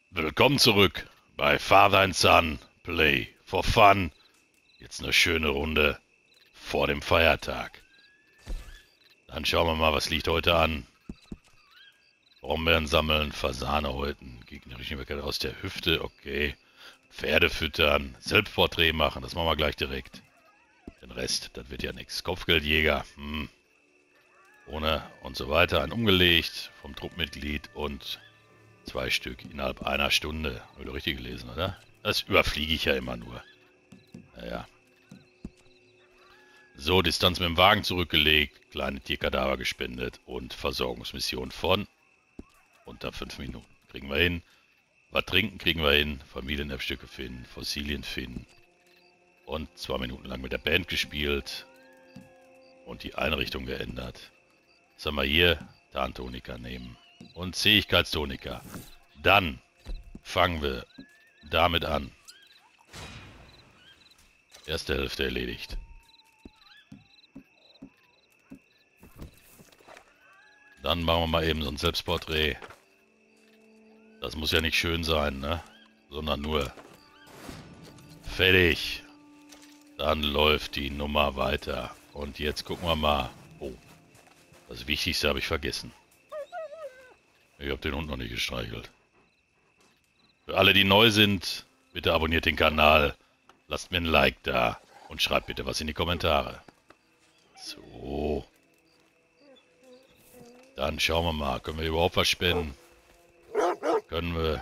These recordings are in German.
Willkommen zurück bei Father and Son Play for Fun. Jetzt eine schöne Runde vor dem Feiertag. Dann schauen wir mal, was liegt heute an. Brombeeren sammeln, Fasane häuten, gegnerische Möglichkeit aus der Hüfte, okay. Pferde füttern, Selbstporträt machen, das machen wir gleich direkt. Den Rest, das wird ja nichts. Kopfgeldjäger, ohne und so weiter. Ein umgelegt vom Truppmitglied und 2 Stück innerhalb einer Stunde. Habe ich doch richtig gelesen, oder? Das überfliege ich ja immer nur. Naja. So, Distanz mit dem Wagen zurückgelegt, kleine Tierkadaver gespendet und Versorgungsmission von unter 5 Minuten. Kriegen wir hin. Was trinken kriegen wir hin. Familienerbstücke finden, Fossilien finden. Und 2 Minuten lang mit der Band gespielt. Und die Einrichtung geändert. Was haben wir hier? Tarntonika nehmen. Und Zähigkeitstonika. Dann fangen wir damit an. Erste Hälfte erledigt. Dann machen wir mal eben so ein Selbstporträt. Das muss ja nicht schön sein, ne? Sondern nur fertig. Dann läuft die Nummer weiter. Und jetzt gucken wir mal. Oh, das Wichtigste habe ich vergessen. Ich habe den Hund noch nicht gestreichelt. Für alle, die neu sind, bitte abonniert den Kanal. Lasst mir ein Like da. Und schreibt bitte was in die Kommentare. So. Dann schauen wir mal. Können wir überhaupt was spenden? Können wir.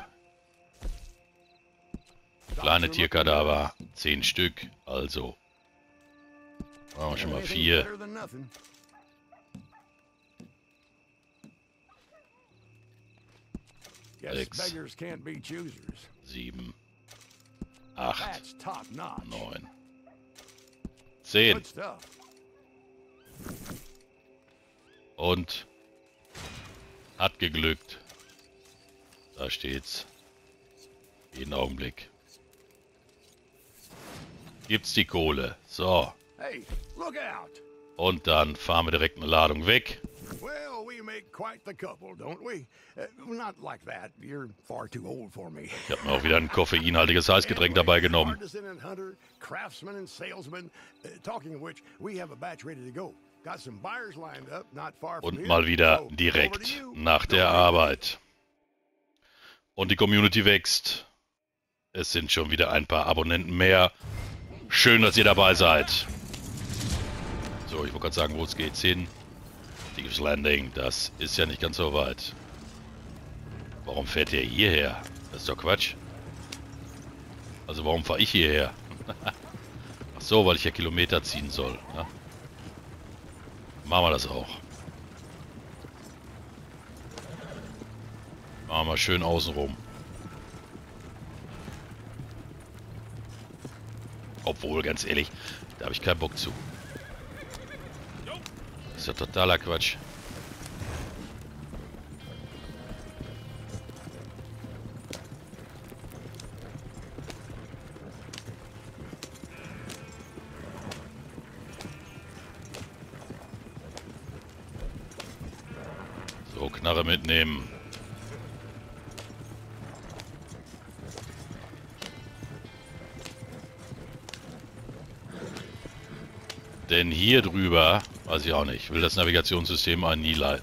Kleine Tierkadaver. 10 Stück. Also. Machen wir schon mal 4. 6, 7, 8, 9, 10. Und hat geglückt. Da steht's. Jeden Augenblick. Gibt's die Kohle. So. Und dann fahren wir direkt eine Ladung weg. Well, we make quite the couple, don't we? Not like that. You're far too old for me. Ich habe mir auch wieder ein koffeinhaltiges Heißgetränk dabei genommen. Artisan and hunter, craftsman and salesman. Talking of which, we have a batch ready to go. Got some buyers lined up, not far from Und here. mal wieder So, over to direkt you. nach der Arbeit. Und die Community wächst. Es sind schon wieder ein paar Abonnenten mehr. Schön, dass ihr dabei seid. So, ich wollte gerade sagen, wo es geht's hin. Thieves Landing, das ist ja nicht ganz so weit. Warum fährt der hierher? Das ist doch Quatsch. Also warum fahre ich hierher? Ach so, weil ich ja Kilometer ziehen soll. Ne? Machen wir das auch. Machen wir schön außenrum. Obwohl, ganz ehrlich, da habe ich keinen Bock zu. Das ist ja totaler Quatsch. So, Knarre mitnehmen. Denn hier drüber, weiß ich auch nicht, will das Navigationssystem einen nie leiten.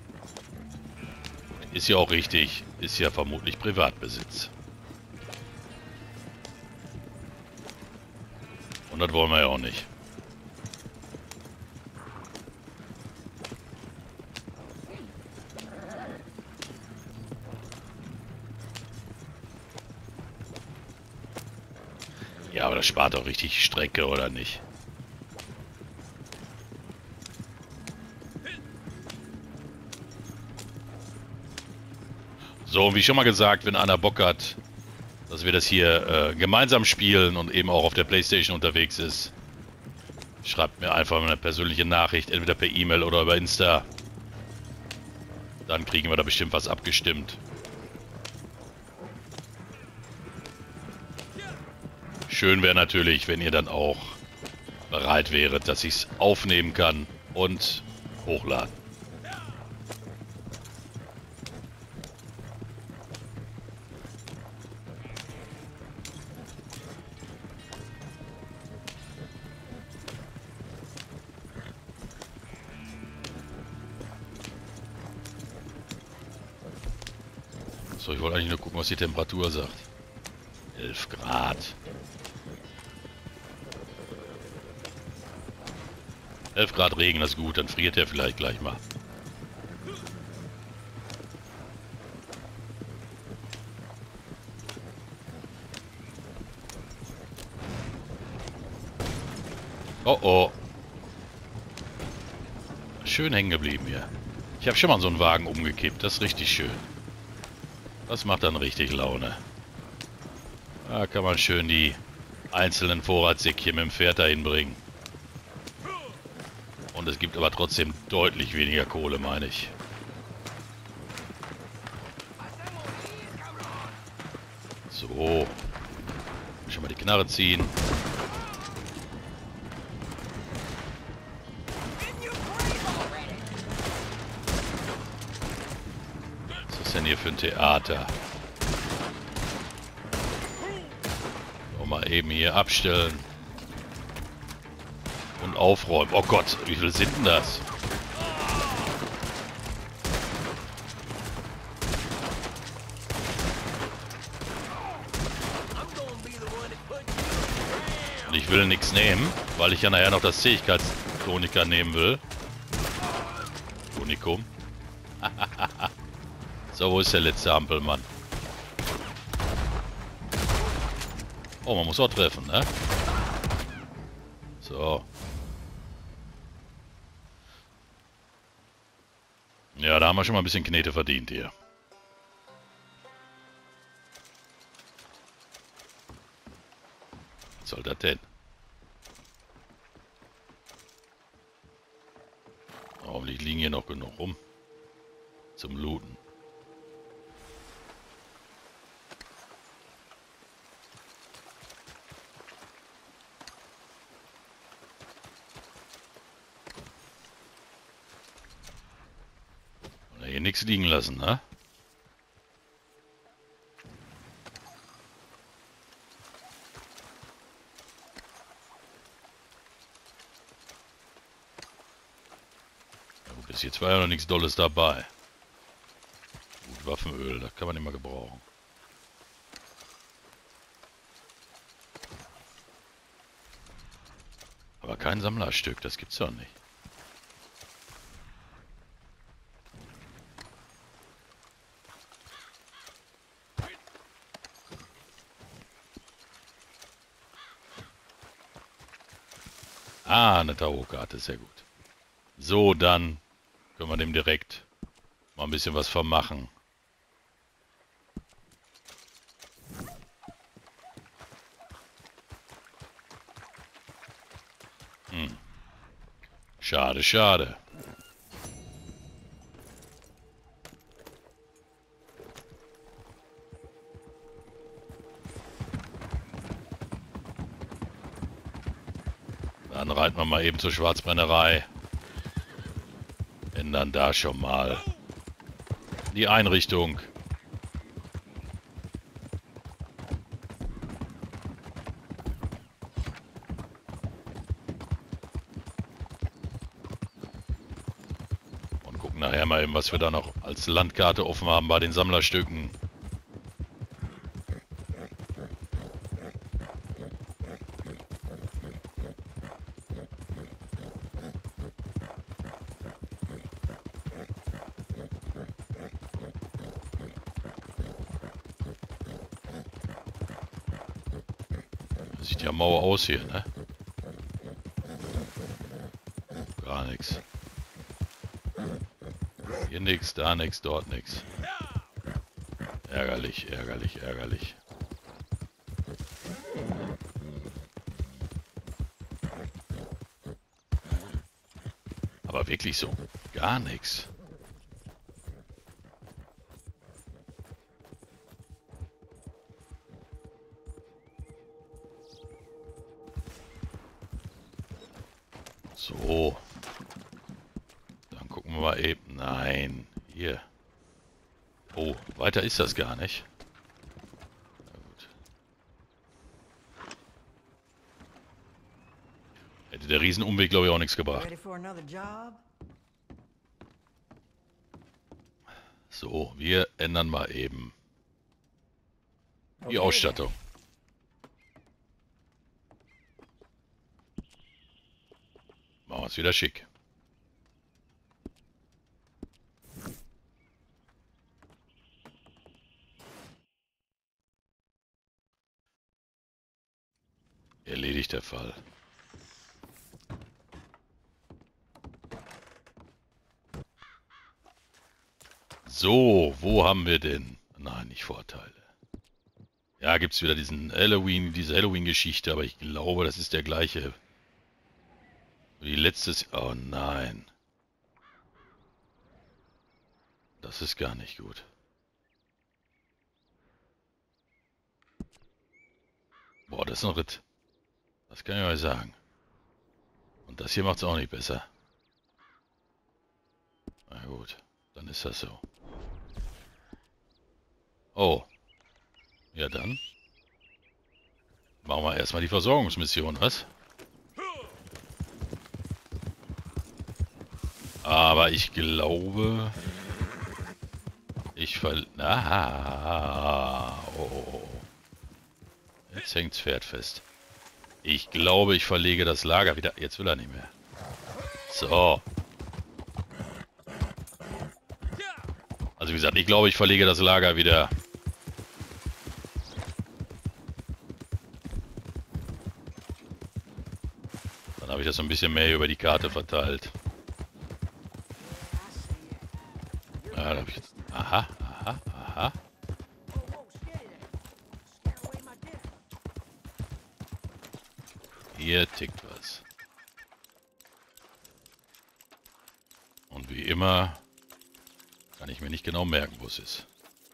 Ist ja auch richtig, ist ja vermutlich Privatbesitz. Und das wollen wir ja auch nicht. Ja, aber das spart doch richtig Strecke, oder nicht? So, und wie schon mal gesagt, wenn einer Bock hat, dass wir das hier gemeinsam spielen und eben auch auf der PlayStation unterwegs ist, schreibt mir einfach eine persönliche Nachricht, entweder per E-Mail oder über Insta. Dann kriegen wir da bestimmt was abgestimmt. Schön wäre natürlich, wenn ihr dann auch bereit wäret, dass ich es aufnehmen kann und hochladen. So, ich wollte eigentlich nur gucken, was die Temperatur sagt. 11 Grad. 11 Grad Regen, das ist gut. Dann friert er vielleicht gleich mal. Oh oh. Schön hängen geblieben hier. Ich habe schon mal so einen Wagen umgekippt. Das ist richtig schön. Das macht dann richtig Laune. Da kann man schön die einzelnen Vorratssäckchen mit dem Pferd dahin bringen. Und es gibt aber trotzdem deutlich weniger Kohle, meine ich. So. Schon mal die Knarre ziehen. Was ist denn hier für ein Theater? Mal eben hier abstellen. Und aufräumen. Oh Gott, wie viel sind denn das? Und ich will nichts nehmen, weil ich ja nachher noch das Zähigkeitstoniker nehmen will. Tonikum. So, wo ist der letzte Ampelmann? Oh, man muss auch treffen, ne? So. Ja, da haben wir schon mal ein bisschen Knete verdient hier. Was soll das denn? Hoffentlich liegen hier noch genug rum. Zum Looten. Hier nichts liegen lassen, ne? Ja, gut, bis jetzt war ja noch nichts Dolles dabei. Gut, Waffenöl, das kann man immer gebrauchen. Aber kein Sammlerstück, das gibt's doch nicht. Ah, eine Tarotkarte, sehr gut. So, dann können wir dem direkt mal ein bisschen was vermachen. Schade, schade. Dann reiten wir mal eben zur Schwarzbrennerei. Ändern da schon mal die Einrichtung. Und gucken nachher mal eben, was wir da noch als Landkarte offen haben bei den Sammlerstücken. Sieht ja mau aus hier, ne? Gar nichts. Hier nichts, da nichts, dort nichts. Ärgerlich, ärgerlich, ärgerlich. Aber wirklich so gar nichts. So. Dann gucken wir mal eben. Nein. Hier. Oh, weiter ist das gar nicht. Na gut. Hätte der Riesenumweg, glaube ich, auch nichts gebracht. So, wir ändern mal eben Die Ausstattung. Machen wir es wieder schick. Erledigt der Fall. So, wo haben wir denn? Nein, nicht Vorteile. Ja, gibt's wieder diese Halloween-Geschichte, aber ich glaube, das ist der gleiche. Wie letztes... Oh nein. Das ist gar nicht gut. Boah, das ist ein Ritt. Das kann ich euch sagen. Und das hier macht's auch nicht besser. Na gut, dann ist das so. Oh. Ja dann. Machen wir erstmal die Versorgungsmission, was? Aber ich glaube... Oh. Jetzt hängt's Pferd fest. Ich glaube, ich verlege das Lager wieder... Jetzt will er nicht mehr. So. Also wie gesagt, ich glaube, ich verlege das Lager wieder... Dann habe ich das so ein bisschen mehr über die Karte verteilt. Ja, da habe ich jetzt... Aha. Hier tickt was. Und wie immer kann ich mir nicht genau merken, wo es ist.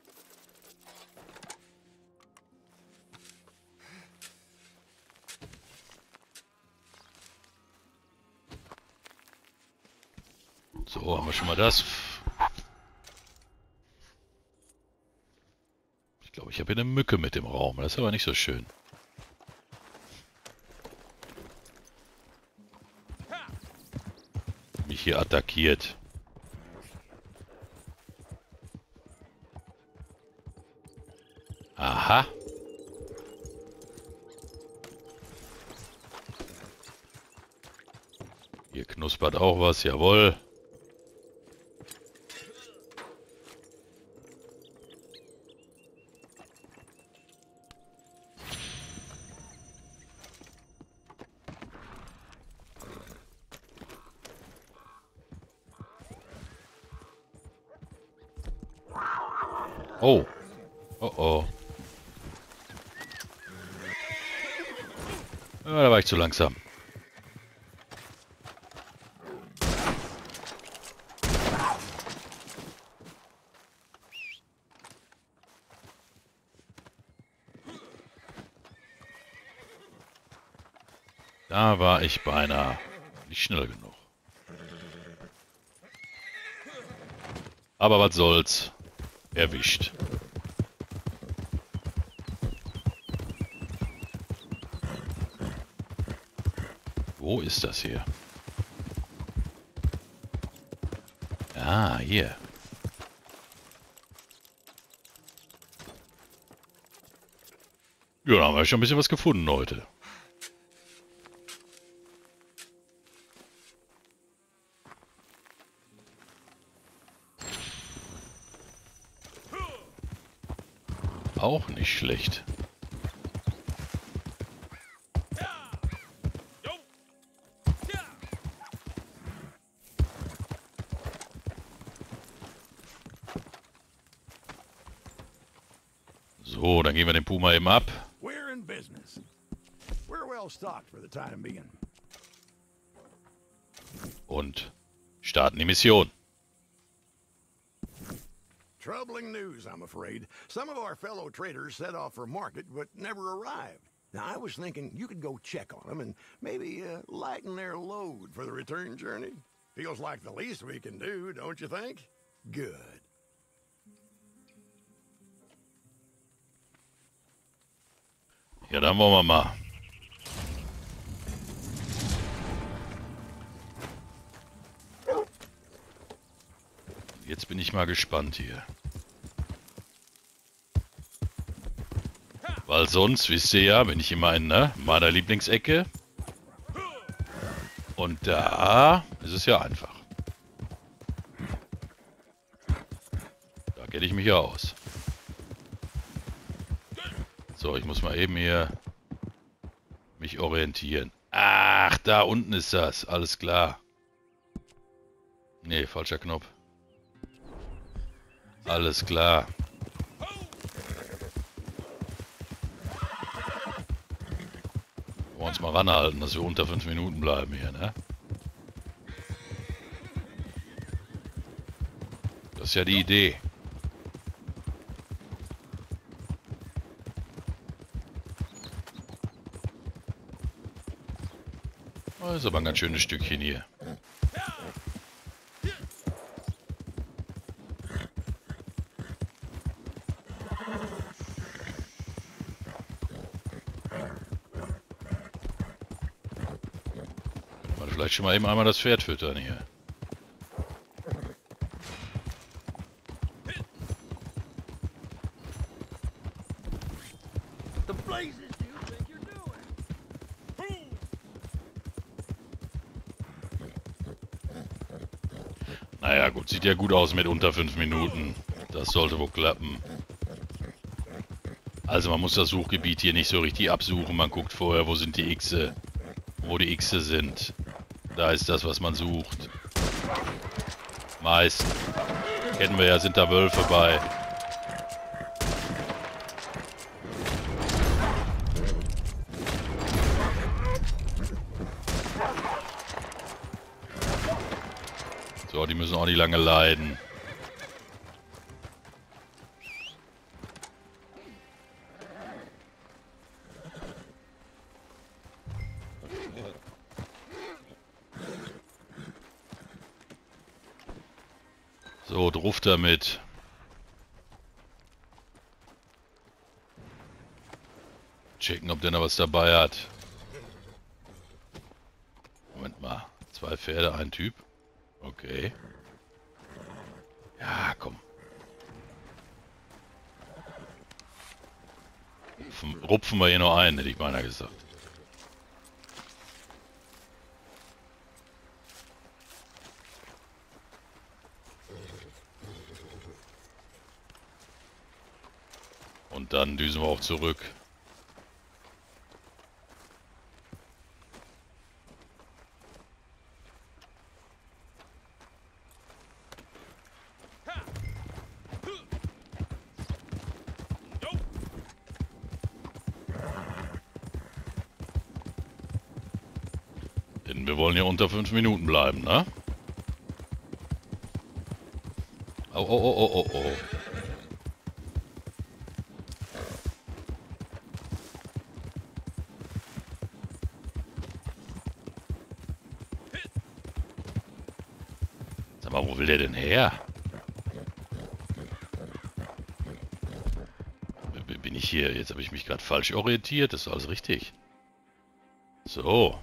So, haben wir schon mal das. Ich glaube, ich habe hier eine Mücke mit im Raum. Das ist aber nicht so schön. Mich hier attackiert. Aha. Hier knuspert auch was, jawohl. Oh. Oh. Ja, da war ich zu langsam. Da war ich beinahe nicht schnell genug. Aber was soll's. Erwischt. Wo ist das hier? Ah, hier. Ja, da haben wir schon ein bisschen was gefunden heute. Auch nicht schlecht. So, dann gehen wir den Puma eben ab. We're in business. We're well stocked for the time being. Und starten die Mission. Troubling news, I'm afraid. Some of our fellow traders set off for market, but never arrived. Now, I was thinking you could go check on them and maybe lighten their load for the return journey. Feels like the least we can do, don't you think? Good. Ja, dann wollen wir mal. Jetzt bin ich mal gespannt hier. Weil sonst, wisst ihr ja, bin ich immer in meiner Lieblingsecke. Und da ist es ja einfach. Da kenne ich mich ja aus. So, ich muss mal eben hier mich orientieren. Ach, da unten ist das. Alles klar. Nee, falscher Knopf. Alles klar. Wollen wir uns mal ranhalten, dass wir unter 5 Minuten bleiben hier, ne? Das ist ja die Idee. Das ist aber ein ganz schönes Stückchen hier. Mal vielleicht schon mal eben einmal das Pferd füttern hier. Naja gut, sieht ja gut aus mit unter 5 Minuten. Das sollte wohl klappen. Also man muss das Suchgebiet hier nicht so richtig absuchen. Man guckt vorher, wo sind die Xe. Wo die Xe sind. Da ist das, was man sucht. Meist. Kennen wir ja, sind da Wölfe bei. So, die müssen auch nicht lange leiden. So, drauf damit. Checken, ob der noch was dabei hat. Moment mal. 2 Pferde, ein Typ. Okay. Ja, komm. Rupfen wir hier noch ein, hätte ich beinahe gesagt. Und dann düsen wir auch zurück. Denn wir wollen ja unter 5 Minuten bleiben, ne? Oh, oh, oh, oh, oh, oh. Sag mal, wo will der denn her? Bin ich hier? Jetzt habe ich mich gerade falsch orientiert. Das ist alles richtig. So.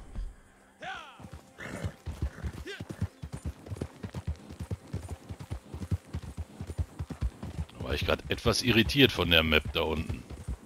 Da war ich gerade etwas irritiert von der Map da unten.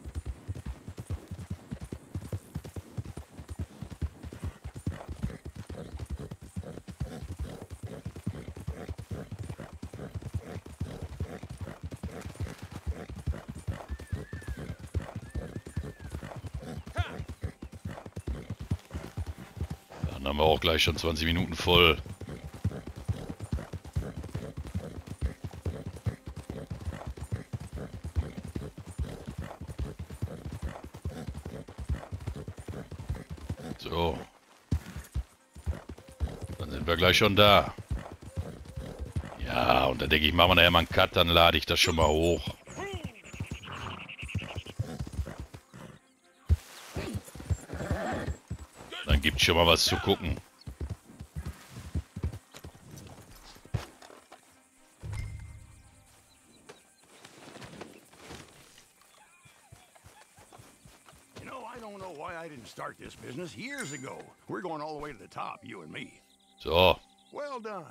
Dann haben wir auch gleich schon 20 Minuten voll. So. Dann sind wir gleich schon da. Ja, und dann denke ich, machen wir nachher mal einen Cut, dann lade ich das schon mal hoch. Dann gibt's schon mal was zu gucken. I don't know why I didn't start this business years ago. We're going all the way to the top, you and me. So. Well done.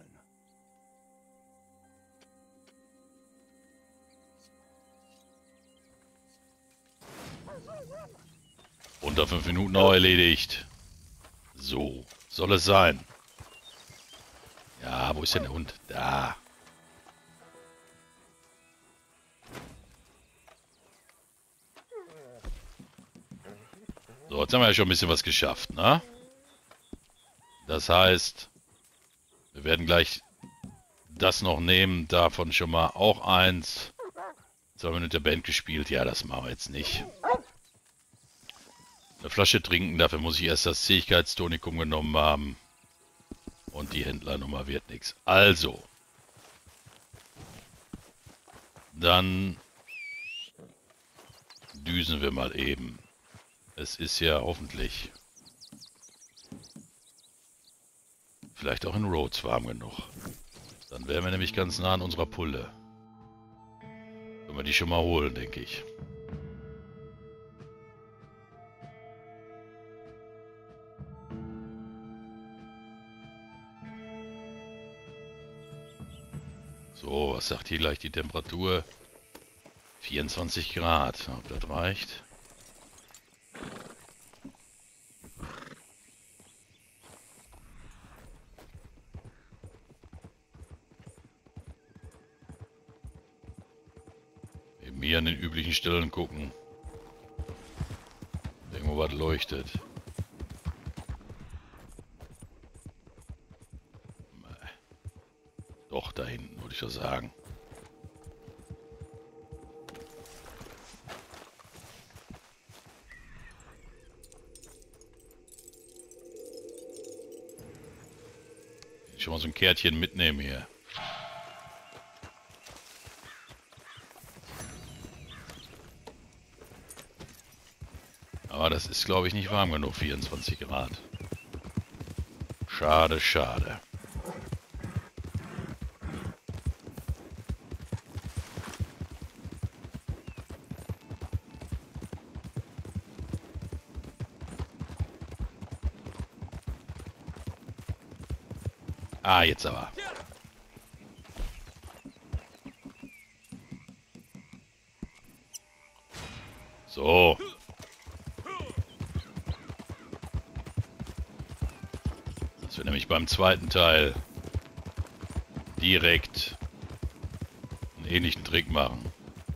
Unter 5 Minuten auch erledigt. So, soll es sein. Ja, wo ist denn der Hund? Da. So, jetzt haben wir ja schon ein bisschen was geschafft, ne? Das heißt, wir werden gleich das noch nehmen. Davon schon mal auch eins. Jetzt haben wir mit der Band gespielt. Ja, das machen wir jetzt nicht. Eine Flasche trinken, dafür muss ich erst das Zähigkeitstonikum genommen haben. Und die Händlernummer wird nichts. Also. Dann düsen wir mal eben. Es ist ja hoffentlich vielleicht auch in Rhodes warm genug. Dann wären wir nämlich ganz nah an unserer Pulle. Können wir die schon mal holen, denke ich. So, was sagt hier gleich die Temperatur? 24 Grad. Ob das reicht? Eben hier an den üblichen Stellen gucken. Irgendwo was leuchtet. Doch, da hinten, würde ich doch sagen. Schon mal so ein Kärtchen mitnehmen hier. Aber das ist, glaube ich, nicht warm genug, 24 Grad. Schade, schade. Ah, jetzt aber. So. Dass wir nämlich beim zweiten Teil direkt einen ähnlichen Trick machen.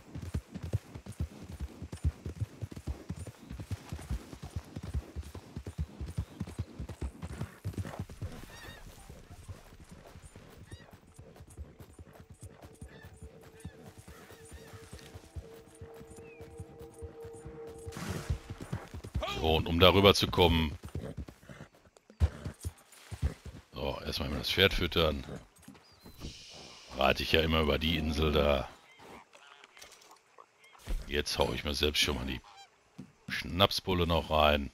So, und um darüber zu kommen, so, erstmal das Pferd füttern. Reite ich ja immer über die Insel da. Jetzt haue ich mir selbst schon mal die Schnapsbulle noch rein.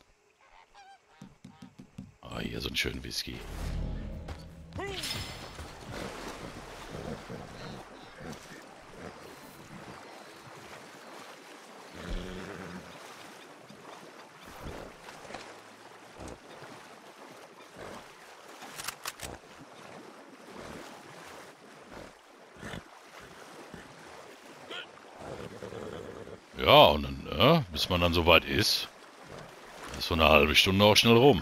Ah, hier so einen schönen Whisky. Ja, und dann, bis man dann soweit ist so eine halbe Stunde auch schnell rum.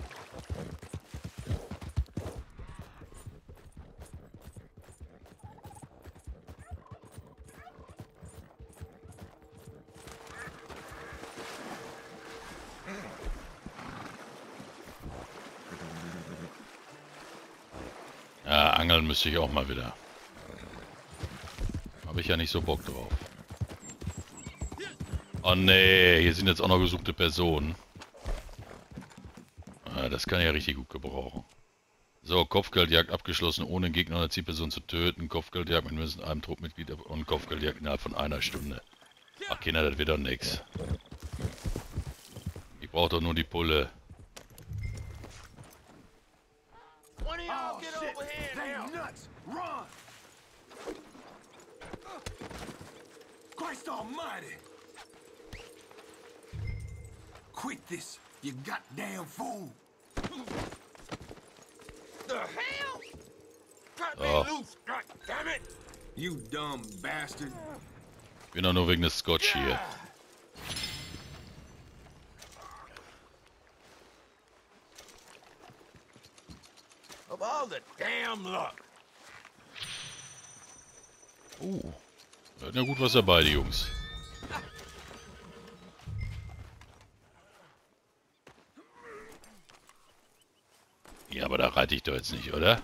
Ja, angeln müsste ich auch mal wieder. Habe ich ja nicht so Bock drauf. Oh nee, hier sind jetzt auch noch gesuchte Personen. Ah, das kann ich ja richtig gut gebrauchen. So, Kopfgeldjagd abgeschlossen, ohne Gegner oder Zielperson zu töten. Kopfgeldjagd mit mindestens einem Truppmitglied und Kopfgeldjagd innerhalb von einer Stunde. Ach Kinder, das wird doch nix. Ich brauche doch nur die Pulle. Christ almighty! Quit this, you goddamn fool! The hell? Cut me loose, goddammit! You dumb bastard! Ich bin doch nur wegen des Scotch hier. damn luck. Da hat ja gut was dabei, die Jungs. Ja, aber da reite ich doch jetzt nicht, oder?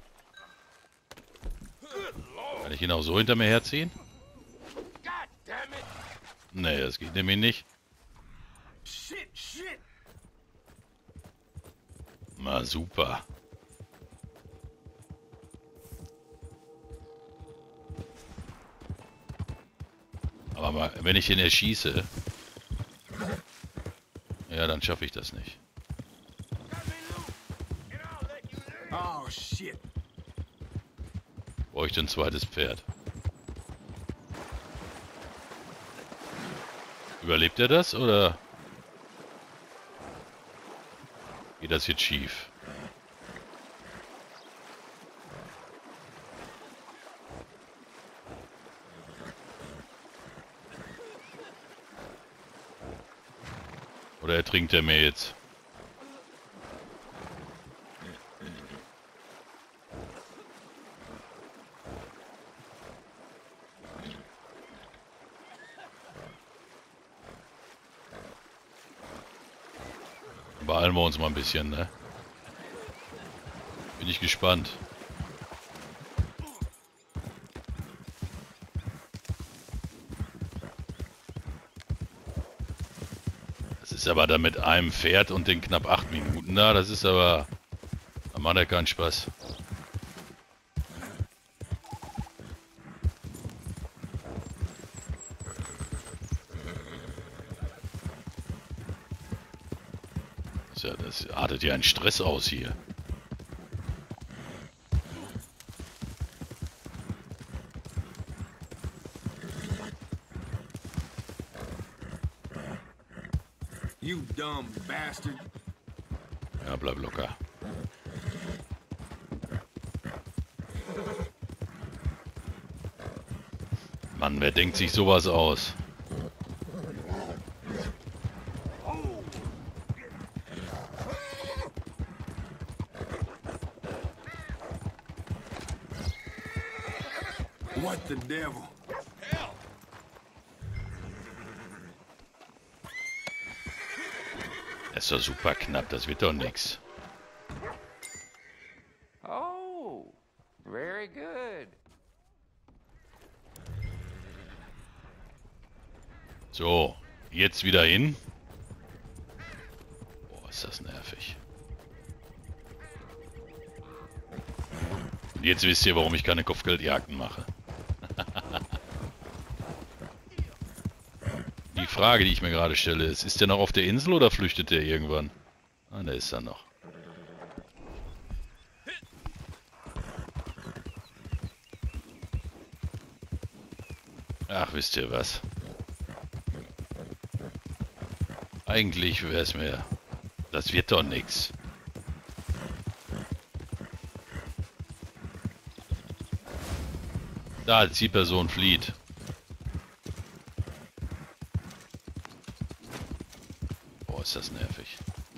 Kann ich ihn auch so hinter mir herziehen? God damn it. Nee, das geht nämlich nicht. Shit, shit. Na super. Aber mal, wenn ich ihn erschieße, ja, dann schaffe ich das nicht. Got me loose, and I'll let you live. Oh, shit. Bräuchte ein zweites Pferd. Überlebt er das oder geht das jetzt schief? Oder ertrinkt er mir jetzt? Beeilen wir uns mal ein bisschen, ne? Bin ich gespannt. Das ist aber dann mit einem Pferd und den knapp 8 Minuten da, das ist aber... Da macht er keinen Spaß. Das artet ja einen Stress aus hier. You dumb bastard. Ja, bleib locker. Mann, wer denkt sich sowas aus? What the devil? Das ist doch super knapp, das wird doch nix. Oh, very good. So, jetzt wieder hin. Boah, ist das nervig. Und jetzt wisst ihr, warum ich keine Kopfgeldjagden mache. Die Frage, die ich mir gerade stelle, ist der noch auf der Insel oder flüchtet der irgendwann? Ah, der ist da noch. Ach, wisst ihr was? Eigentlich wäre es mir... Das wird doch nix. Da, als die Person flieht. Boah, ist das nervig.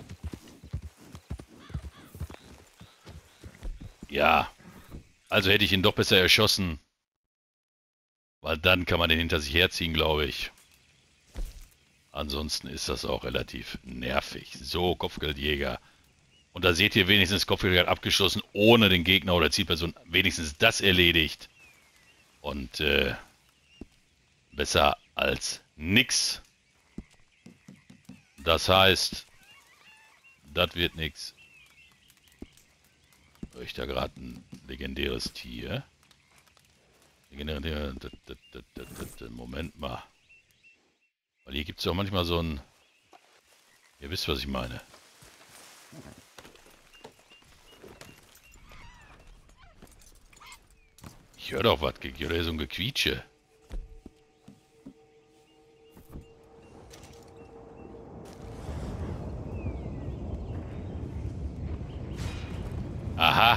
Ja. Also hätte ich ihn doch besser erschossen. Weil dann kann man den hinter sich herziehen, glaube ich. Ansonsten ist das auch relativ nervig. So, Kopfgeldjäger. Und da seht ihr wenigstens Kopfgeldjäger abgeschlossen, ohne den Gegner oder Zielperson wenigstens das erledigt. Und besser als nix. Das heißt, das wird nix. Höre ich da gerade ein legendäres Tier? Moment mal. Weil hier gibt es auch manchmal so ein... Ihr wisst, was ich meine. Ich höre doch was. Ich höre so ein Gequietsche. Aha.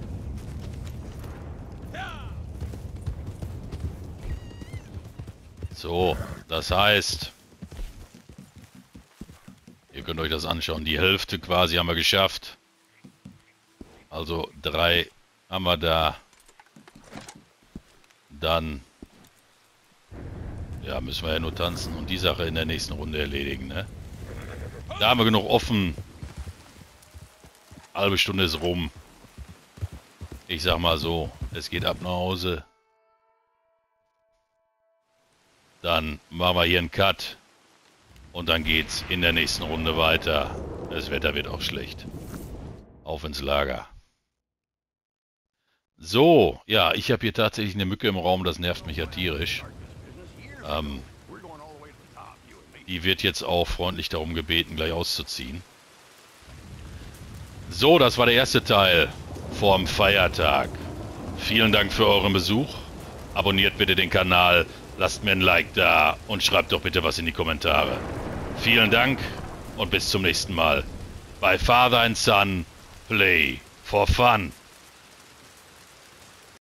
So, das heißt, ihr könnt euch das anschauen, die Hälfte quasi haben wir geschafft. Also 3 haben wir da. Dann... Ja, müssen wir ja nur tanzen und die Sache in der nächsten Runde erledigen, ne? Da haben wir genug offen. Halbe Stunde ist rum. Ich sag mal so, es geht ab nach Hause. Dann machen wir hier einen Cut. Und dann geht's in der nächsten Runde weiter. Das Wetter wird auch schlecht. Auf ins Lager. So, ja, ich habe hier tatsächlich eine Mücke im Raum, das nervt mich ja tierisch. Die wird jetzt auch freundlich darum gebeten, gleich auszuziehen. So, das war der erste Teil vorm Feiertag. Vielen Dank für euren Besuch. Abonniert bitte den Kanal, lasst mir ein Like da und schreibt doch bitte was in die Kommentare. Vielen Dank und bis zum nächsten Mal bei Father and Son Play for Fun.